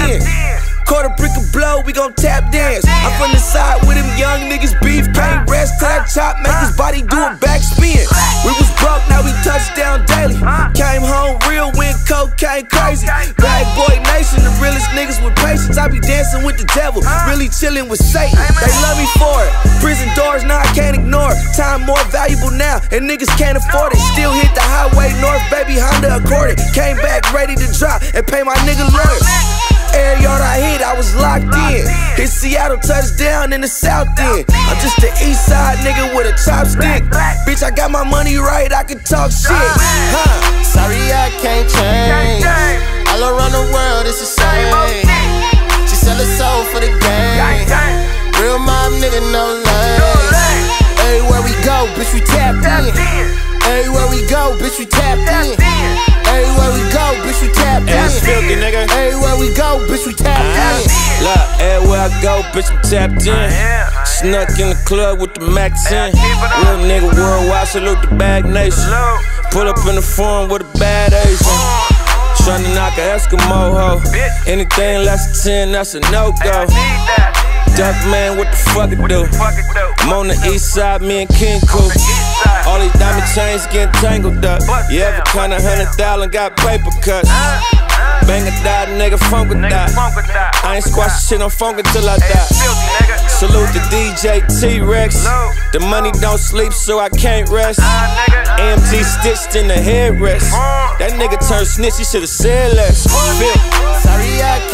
in. Quarter brick of blow, we gon' tap dance. I'm from the side with them young niggas beef. Can't rest till that chop make his body do a back spin. We was broke, now we touchdown daily. Came home real, went cocaine crazy. Bad boy nation, the realest niggas with patience. I be dancing with the devil, really chillin' with Satan. They love me for it. Prison doors, now I can't ignore it. Time more valuable now, and niggas can't afford it. Still hit the highway north, baby Honda Accord it. Came back ready to drop and pay my nigga lawyers. Every yard I hit, I was locked in. Hit Seattle, touchdown in the south end. I'm just the east side nigga with a chopstick. Bitch, I got my money right, I can talk shit. Sorry, I can't change. All around the world, it's the same. She sell her soul for the game. Real mob nigga, no lane. Everywhere we go, bitch, we tapped in. Everywhere we go, bitch, we tapped in. Everywhere we go, bitch, we tapped in. Ass filthy, nigga. Everywhere we go, bitch, we tapped in. Look, everywhere I go, bitch, I'm tapped in. Snuck in the club with the Mac 10. Real nigga worldwide, salute the Bag Nation. Pull up in the forum with a bad Asian. Tryna knock a Eskimo hoe. Anything less than 10, that's a no-go. Duck man, what the fuck it do? I'm on the east side, me and King Coop. All these diamond chains getting tangled up. You ever count 100,000, got paper cuts. Bang a die, nigga, funk with that. I ain't squashing shit on funk until I die. Salute the DJ T-Rex. The money don't sleep, so I can't rest. AMG stitched in the headrest. That nigga turned snitch, he should've said less. Sorry, I